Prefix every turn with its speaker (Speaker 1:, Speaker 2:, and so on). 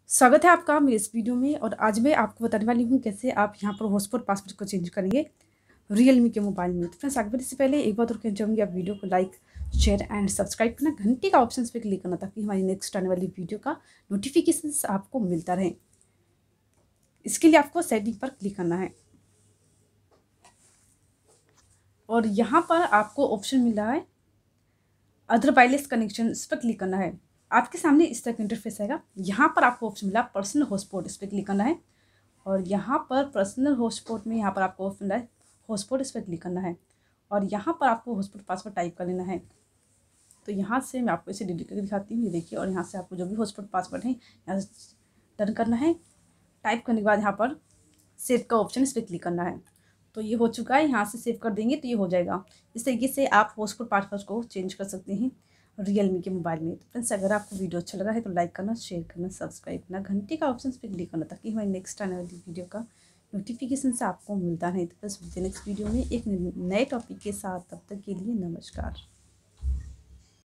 Speaker 1: स्वागत है आपका मेरे इस वीडियो में। और आज मैं आपको बताने वाली हूँ कैसे आप यहाँ पर हॉटस्पॉट पासवर्ड को चेंज करेंगे रियलमी के मोबाइल में। तो फ्रेंड्स आगे बढ़ने से पहले एक बात और कहना चाहूँगी, आप वीडियो को लाइक शेयर एंड सब्सक्राइब करना, घंटी का ऑप्शन पे क्लिक करना ताकि हमारी नेक्स्ट आने वाली वीडियो का नोटिफिकेशन आपको मिलता रहे। इसके लिए आपको सेटिंग पर क्लिक करना है और यहाँ पर आपको ऑप्शन मिल रहा है अदर वायरलेस कनेक्शन, इस पर क्लिक करना है। आपके सामने इस तरह का इंटरफेस आएगा। यहाँ पर आपको ऑप्शन मिला पर्सनल हॉटस्पॉट, इस पर क्लिक करना है और यहाँ पर पर्सनल हॉटस्पॉट में यहाँ पर आपको ऑप्शन मिला है हॉटस्पॉट, इस पर क्लिक करना है और यहाँ पर आपको हॉटस्पॉट पासवर्ड टाइप कर लेना है। तो यहाँ से मैं आपको इसे डिलीट करके दिखाती हूँ, ये देखिए। और यहाँ से आपको जो भी हॉटस्पॉट पासवर्ड है यहाँ से डन करना है। टाइप करने के बाद यहाँ पर सेव का ऑप्शन, इस पर क्लिक करना है। तो ये हो चुका है, यहाँ से सेव कर देंगे तो ये हो जाएगा। इस तरीके से आप हॉटस्पॉट पासवर्ड को चेंज कर सकते हैं रियलमी के मोबाइल में। तो फ्रेंड्स अगर आपको वीडियो अच्छा लगा है तो लाइक करना, शेयर करना, सब्सक्राइब करना, घंटे का ऑप्शन पे क्लिक करना ताकि हमारी नेक्स्ट आने वाली वीडियो का नोटिफिकेशन से आपको मिलता रहे। तो बस नेक्स्ट वीडियो में एक नए टॉपिक के साथ, तब तक के लिए नमस्कार।